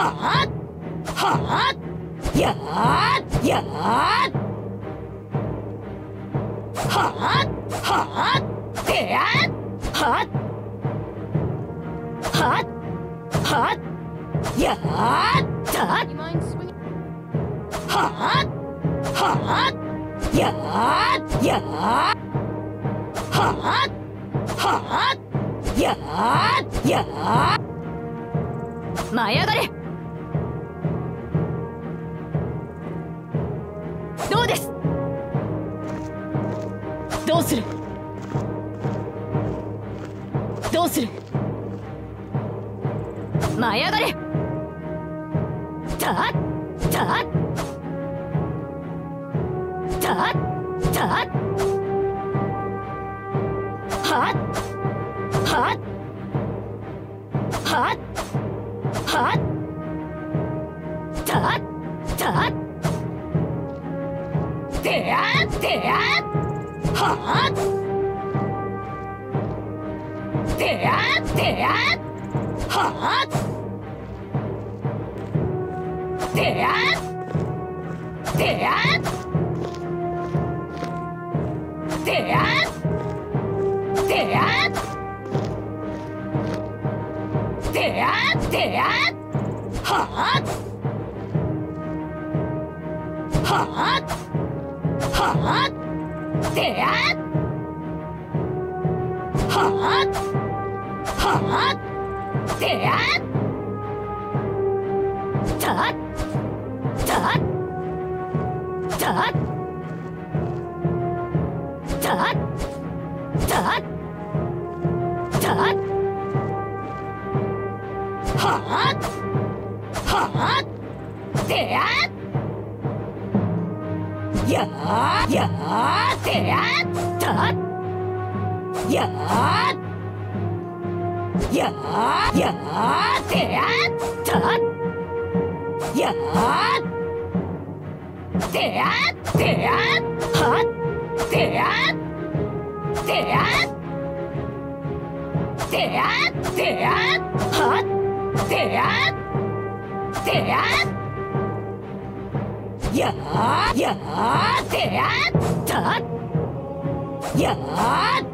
はっはっやーやーはっはっでやはっはっはっやーたはっはっやーやーはっはっやーやー舞い上がれ。どうです。どうする。どうする。舞い上がれ。たたたたはっはっはっはったたでやでやはっでやでやはっでやでやでやでやでやでやはっはっはっでやはっはっでやたたたたたたはっはっでややーやーでやたやーやーやーでやたやーでやでやはっでやでやでやでやはっでやでややーやーでやたやー